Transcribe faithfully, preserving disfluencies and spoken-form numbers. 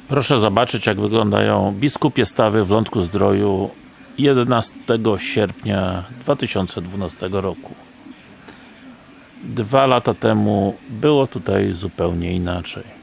Proszę zobaczyć, jak wyglądają biskupie stawy w Lądku-Zdroju jedenastego sierpnia dwa tysiące dwunastego roku. Dwa lata temu było tutaj zupełnie inaczej.